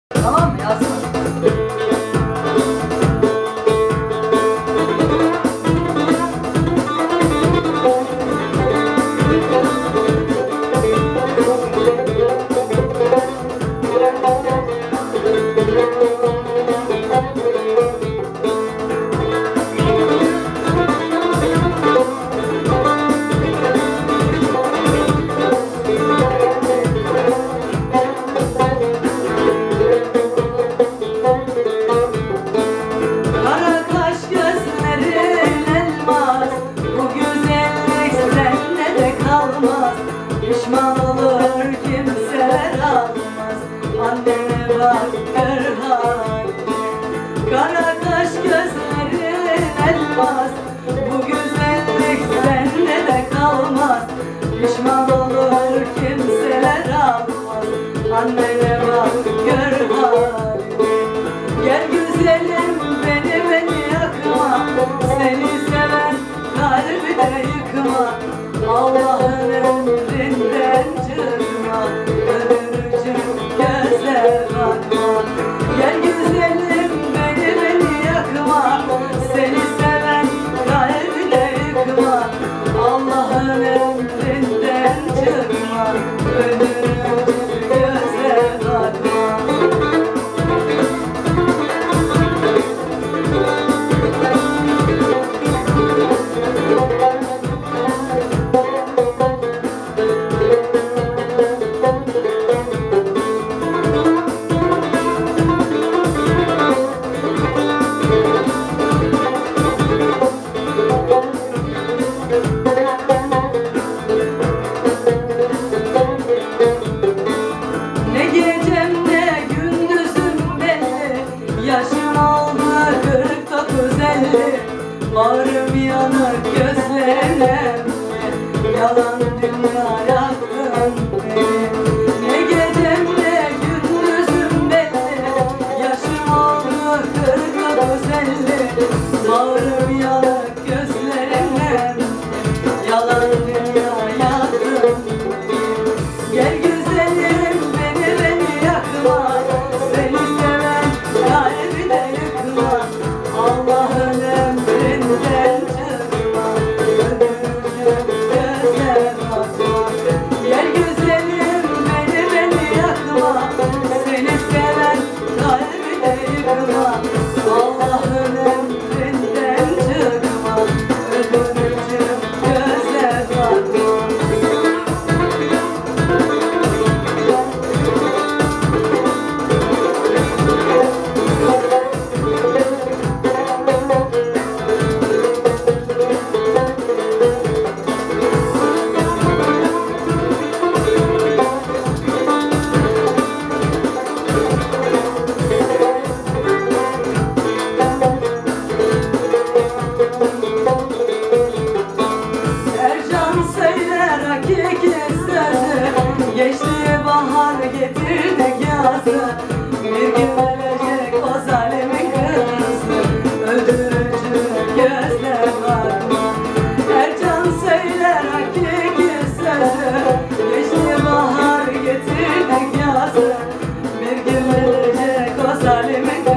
Tamam mı? Yazma. Pişman olur kimseler almaz. Annene bak gör halini. Kara kaş gözlerin elmas. Bu güzellik sende de kalmaz. Pişman olur kimseler almaz. Annene bak gör halini. Gel güzelim beni yakma. Seni seven kalbi de yıkma. Allah'ın emrinden çıkma. Ölürcüm göze bakma. Gel güzelim beni yakma. Seni seven kalbi de yıkma. Allah'ın emrinden çıkma. Ölürcüm göze bakma. Ne gecem ne gündüzüm belli. Yaşım oldu 49-50. Bağrım yanık gözlerim. Yalan dünya yaktın beni. Ne gecem ne gündüzüm belli. Yaşım oldu 49-50. Bağrım yanık gözlerim. Yalan dünya yaktın beni. Gel güzelim beni yakma. Seni seven kalbi de yıkma. Allah'ın emrinden çıkma. Ölürcüm göze bakma. Gel güzelim beni yakma. Seni seven kalbi de yıkma. Allah'ın emrinden çıkma. Ölürcüm göze bakma. Ercan söyler hakiki sözü. Geçti bahar getirdik yazı. Bir gün ölecek o zalimin kızı. Öldürücü gözle bakma. Ercan söyler hakiki sözü. Geçti bahar getirdik yazı. Bir gün ölecek o zalimin